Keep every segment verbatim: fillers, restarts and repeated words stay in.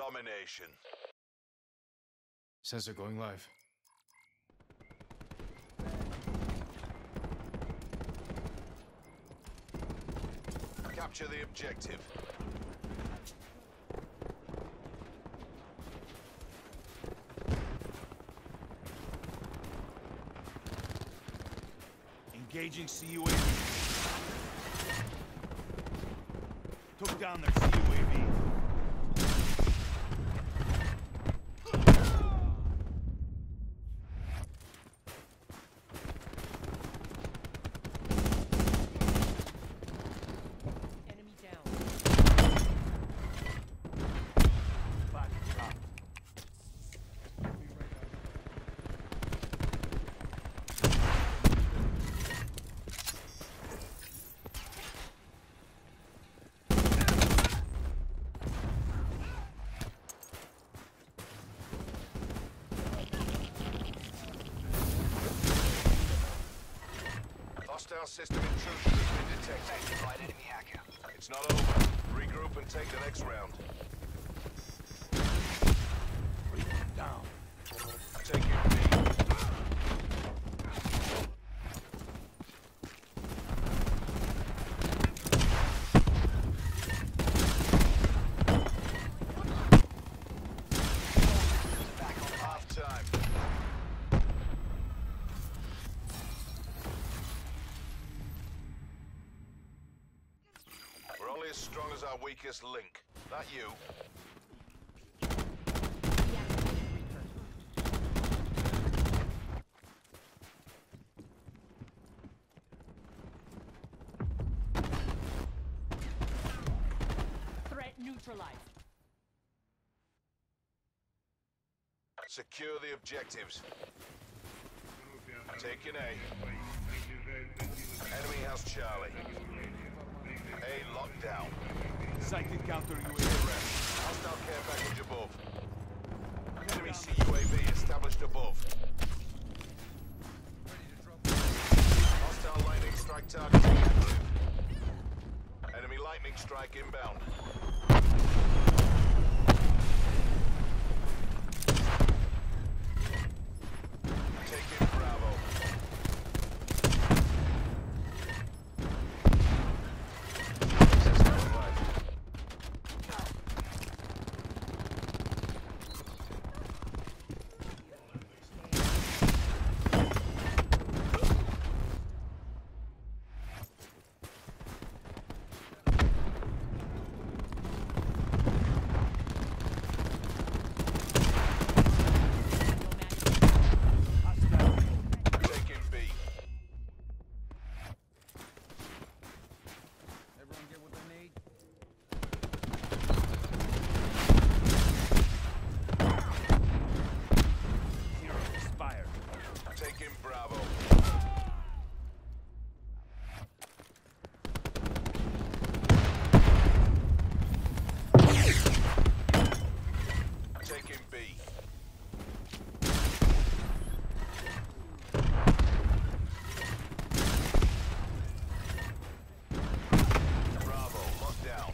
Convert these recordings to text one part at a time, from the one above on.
domination. Sensor going live. Capture the objective. Engaging C U A V. Took down their C U A V. Hostile system intrusion has been detected. Identified enemy hacker. It's not over. Regroup and take the next round. Down. Take it, B. Half time. We're only as strong as our weakest link. That you? Threat neutralized. Secure the objectives. Taking A. Enemy has Charlie. A locked down. Sighted counter U A V. Stay rep. Hostile care package above. Enemy C U A V established above. Hostile lightning strike targeting active. Enemy lightning strike inbound. Taking Bravo. System live. Taking B. Everyone get what they need? Hero expired. Taking Bravo. Taking B. Bravo, locked down.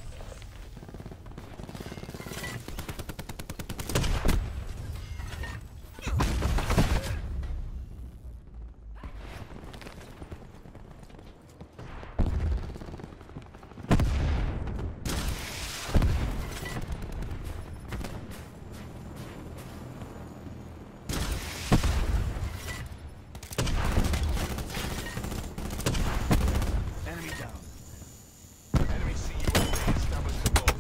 Enemy down. Enemy C U A V established above.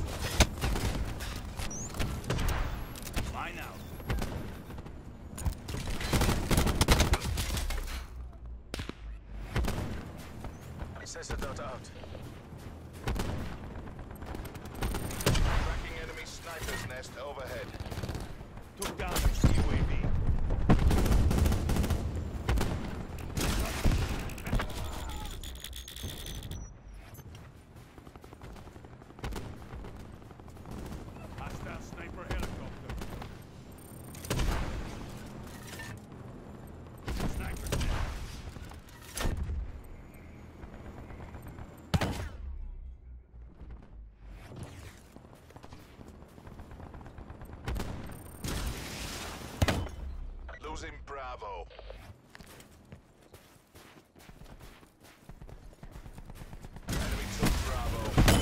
Mine out. Sensor dot out. Tracking enemy sniper's nest overhead. Took down their C U A V. Hostile sniper helicopter. Sniper's down. Losing Bravo. Enemy took Bravo.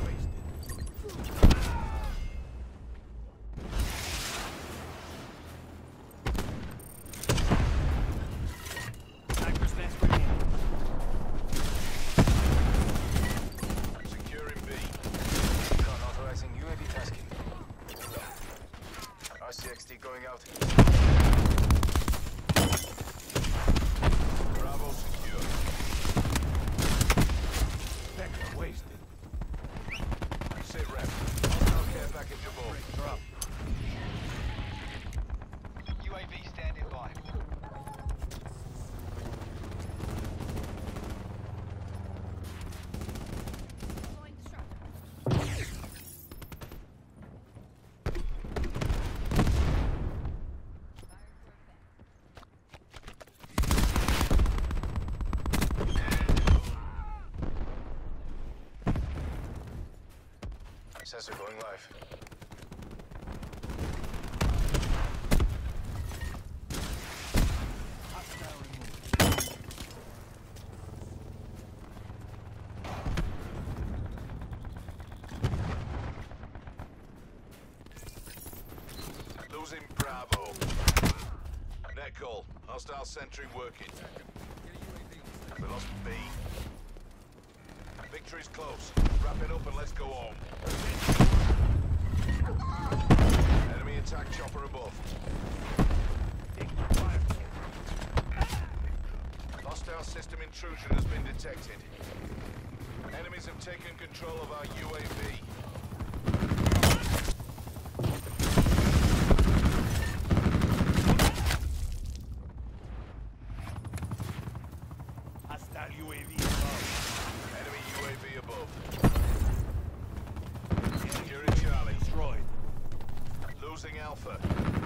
Sniper's nest ready. Securing B. Recon authorizing U A V tasking. R C X D going out. Bravo secure. Vector wasted. Sit rep. Hostile care package aboard. Drop. U A V standing by. Sensor going live. Hostile removed. Losing Bravo. Net call. Hostile sentry working. We lost B. Victory's close. Wrap it up and let's go home. Enemy attack chopper above. Hostile system intrusion has been detected. Enemies have taken control of our U A V. Hostile U A V above. Enemy U A V above. Securing Charlie. Destroyed. Losing Alpha.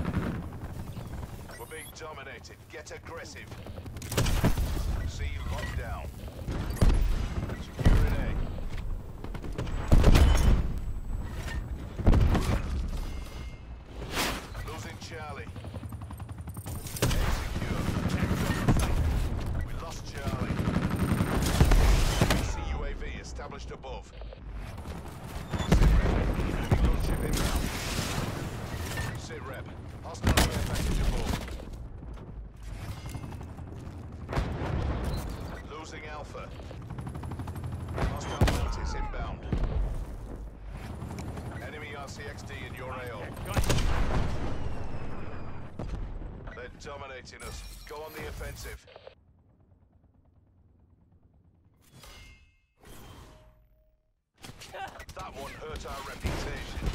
We're being dominated. Get aggressive. C locked down. Securing A. Losing Charlie. A secure. We lost Charlie. Enemy C U A V established above. Sit rep. Enemy gunship inbound. Sit rep. Hostile care package above. Losing Alpha. Hostile Mortis inbound. Enemy R C X D in your A O. They're dominating us. Go on the offensive. That one hurt our reputation.